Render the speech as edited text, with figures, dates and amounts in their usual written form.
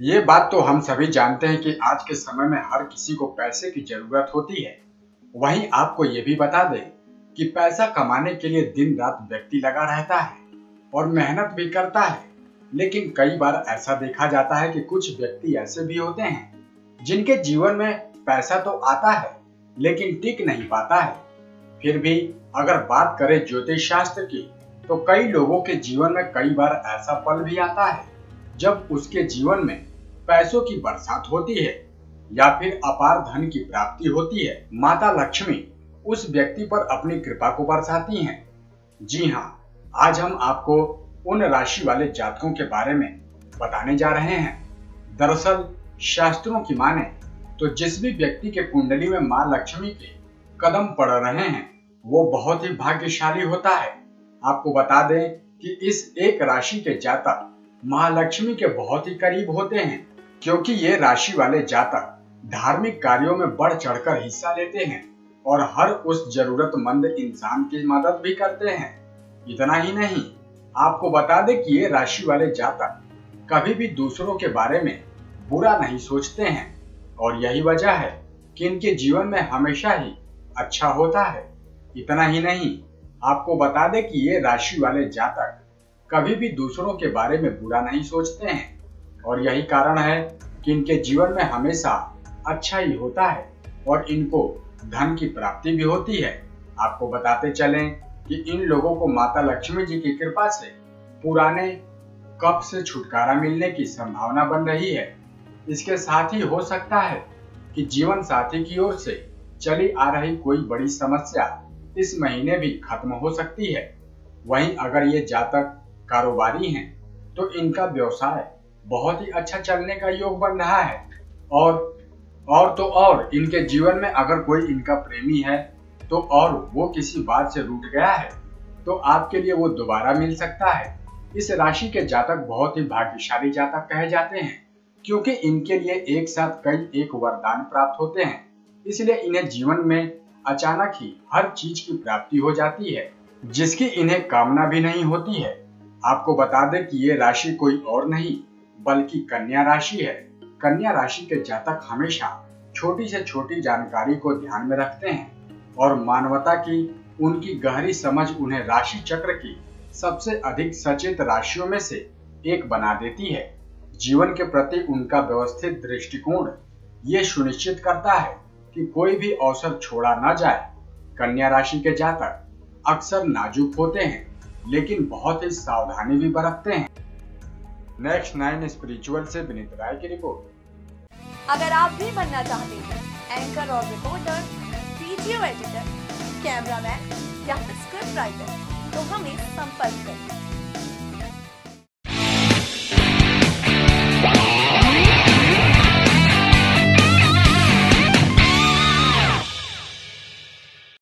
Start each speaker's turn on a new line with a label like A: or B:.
A: ये बात तो हम सभी जानते हैं कि आज के समय में हर किसी को पैसे की जरूरत होती है। वहीं आपको ये भी बता दें कि पैसा कमाने के लिए दिन रात व्यक्ति लगा रहता है और मेहनत भी करता है। लेकिन कई बार ऐसा देखा जाता है कि कुछ व्यक्ति ऐसे भी होते हैं जिनके जीवन में पैसा तो आता है लेकिन टिक नहीं पाता है। फिर भी अगर बात करें ज्योतिष शास्त्र की, तो कई लोगों के जीवन में कई बार ऐसा पल भी आता है जब उसके जीवन में पैसों की बरसात होती है या फिर अपार धन की प्राप्ति होती है। माता लक्ष्मी उस व्यक्ति पर अपनी कृपा को बरसाती हैं। जी हाँ, आज हम आपको उन राशि वाले जातकों के बारे में बताने जा रहे हैं। दरअसल शास्त्रों की माने तो जिस भी व्यक्ति के कुंडली में मां लक्ष्मी के कदम पड़ रहे हैं वो बहुत ही भाग्यशाली होता है। आपको बता दें कि इस एक राशि के जातक महालक्ष्मी के बहुत ही करीब होते हैं, क्योंकि ये राशि वाले जातक धार्मिक कार्यों में बढ़ चढ़कर हिस्सा लेते हैं और हर उस जरूरतमंद इंसान की मदद भी करते हैं। इतना ही नहीं, आपको बता दें कि ये राशि वाले जातक कभी भी दूसरों के बारे में बुरा नहीं सोचते हैं और यही वजह है कि इनके जीवन में हमेशा ही अच्छा होता है। इतना ही नहीं, आपको बता दें कि ये राशि वाले जातक कभी भी दूसरों के बारे में बुरा नहीं सोचते हैं और यही कारण है कि इनके जीवन में हमेशा अच्छा ही होता है और इनको धन की प्राप्ति भी होती है। आपको बताते चलें कि इन लोगों को माता लक्ष्मी जी की कृपा से पुराने कब्ज से छुटकारा मिलने की संभावना बन रही है। इसके साथ ही हो सकता है कि जीवन साथी की ओर से चली आ रही कोई बड़ी समस्या इस महीने भी खत्म हो सकती है। वहीं अगर ये जातक कारोबारी हैं तो इनका व्यवसाय बहुत ही अच्छा चलने का योग बन रहा है और इनके जीवन में अगर कोई इनका प्रेमी है तो और वो किसी बात से रूठ गया है तो आपके लिए वो दोबारा मिल सकता है। इस राशि के जातक बहुत ही भाग्यशाली जातक कहे जाते हैं, क्योंकि इनके लिए एक साथ कई एक वरदान प्राप्त होते हैं। इसलिए इन्हें जीवन में अचानक ही हर चीज की प्राप्ति हो जाती है जिसकी इन्हें कामना भी नहीं होती है। आपको बता दें कि ये राशि कोई और नहीं बल्कि कन्या राशि है। कन्या राशि के जातक हमेशा छोटी से छोटी जानकारी को ध्यान में रखते हैं और मानवता की उनकी गहरी समझ उन्हें राशि चक्र की सबसे अधिक सचेत राशियों में से एक बना देती है। जीवन के प्रति उनका व्यवस्थित दृष्टिकोण ये सुनिश्चित करता है कि कोई भी अवसर छोड़ा न जाए। कन्या राशि के जातक अक्सर नाजुक होते हैं लेकिन बहुत ही सावधानी भी बरतते हैं। नेक्स्ट 9 स्पिरिचुअल से विनीत राय की रिपोर्ट।
B: अगर आप भी बनना चाहते हैं एंकर और रिपोर्टर, वीडियो एडिटर, कैमरामैन या फिर स्क्रिप्ट राइटर तो हमें संपर्क करें।